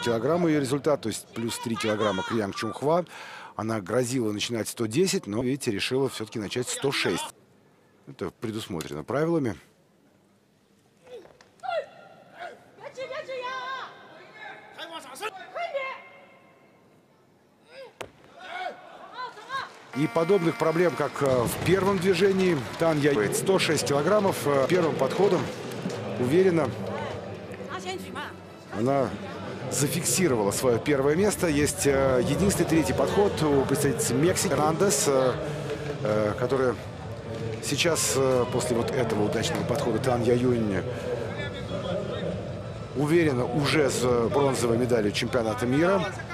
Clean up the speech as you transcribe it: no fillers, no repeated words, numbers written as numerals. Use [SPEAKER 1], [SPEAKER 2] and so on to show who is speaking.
[SPEAKER 1] килограмма ее результат, то есть плюс 3 килограмма к Янг Чунхва. Она грозила начинать 110, но, видите, решила все-таки начать 106. Это предусмотрено правилами. И подобных проблем, как в первом движении, Тан Яюнь 106 килограммов первым подходом уверенно она зафиксировала свое первое место. Есть единственный третий подход у представительницы Мексики Эрнандес, которая сейчас, после вот этого удачного подхода Тан Яюнь, уверенно уже с бронзовой медалью чемпионата мира.